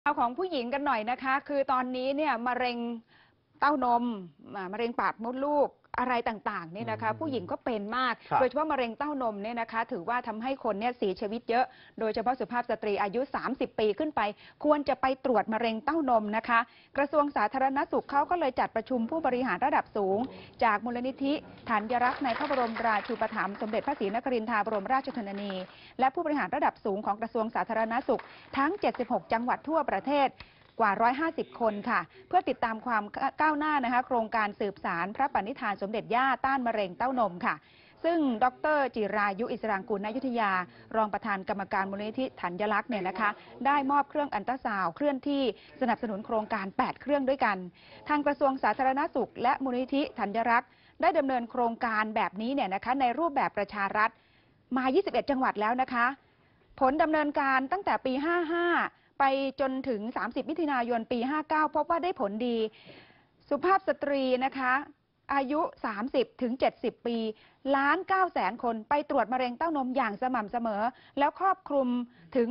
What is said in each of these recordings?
เอาของผู้หญิงกันหน่อยนะคะคือตอนนี้เนี่ยมะเร็งเต้านมมะเร็งปากมดลูกอะไรต่างๆเนี่ยนะคะผู้หญิงก็เป็นมากโดยเฉพาะมะเร็งเต้านมเนี่ยนะคะถือว่าทำให้คนเนี่ยเสียชีวิตเยอะโดยเฉพาะสุภาพสตรีอายุ30 ปีขึ้นไปควรจะไปตรวจมะเร็งเต้านมนะคะกระทรวงสาธารณสุขเขาก็เลยจัดประชุมผู้บริหารระดับสูงจากมูลนิธิธัญรักษ์ในพระบรมราชูปถัมภ์สมเด็จพระศรีนครินทราบรมราชชนนีและผู้บริหารระดับสูงของกระทรวงสาธารณสุขทั้ง76จังหวัดทั่วประเทศกว่า150 คนค่ะเพื่อติดตามความก้าวหน้านะคะโครงการสืบสารพระปณิธานสมเด็จย่าต้านมะเร็งเต้านมค่ะซึ่งดร.จิรายุอิสรางกูลณอยุธยารองประธานกรรมการมูลนิธิธัญรักษ์เนี่ยนะคะได้มอบเครื่องอัลตราซาวด์เคลื่อนที่สนับสนุนโครงการ8เครื่องด้วยกันทางกระทรวงสาธารณสุขและมูลนิธิธัญรักษ์ได้ดำเนินโครงการแบบนี้เนี่ยนะคะในรูปแบบประชารัฐมา21จังหวัดแล้วนะคะผลดำเนินการตั้งแต่ปี55ไปจนถึง30มิถุนายนปี59พบว่าได้ผลดีสุภาพสตรีนะคะอายุ30 ถึง 70 ปี1,900,000 คนไปตรวจมะเร็งเต้านมอย่างสม่ำเสมอแล้วครอบคลุมถึง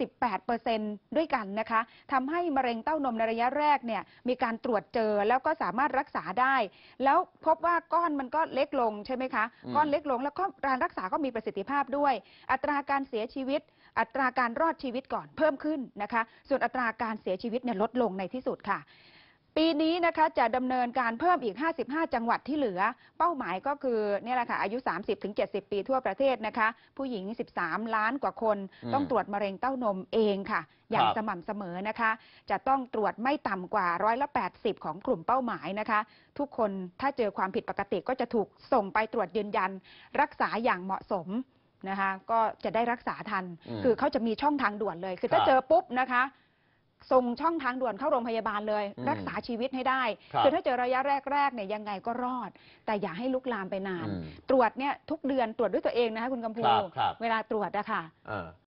68% ด้วยกันนะคะทำให้มะเร็งเต้านมในระยะแรกเนี่ยมีการตรวจเจอแล้วก็สามารถรักษาได้แล้วพบว่าก้อนมันก็เล็กลงใช่ไหมคะก้อนเล็กลงแล้วก็การรักษาก็มีประสิทธิภาพด้วยอัตราการเสียชีวิตอัตราการรอดชีวิตก่อนเพิ่มขึ้นนะคะส่วนอัตราการเสียชีวิตเนี่ยลดลงในที่สุดค่ะปีนี้นะคะจะดำเนินการเพิ่มอีก55จังหวัดที่เหลือเป้าหมายก็คือเนี่ยแหละค่ะอายุ30 ถึง 70 ปีทั่วประเทศนะคะผู้หญิง13 ล้านกว่าคนต้องตรวจมะเร็งเต้านมเองค่ะอย่างสม่ำเสมอนะคะจะต้องตรวจไม่ต่ำกว่า80%ของกลุ่มเป้าหมายนะคะทุกคนถ้าเจอความผิดปกติก็จะถูกส่งไปตรวจยืนยันรักษาอย่างเหมาะสมนะคะก็จะได้รักษาทันคือเขาจะมีช่องทางด่วนเลยคือถ้าเจอปุ๊บนะคะส่งช่องทางด่วนเข้าโรงพยาบาลเลยรักษาชีวิตให้ได้คือถ้าเจอระยะแรกเนี่ยยังไงก็รอดแต่อย่าให้ลุกลามไปนานตรวจเนี่ยทุกเดือนตรวจด้วยตัวเองนะคะคุณกำพูเวลาตรวจอะค่ะ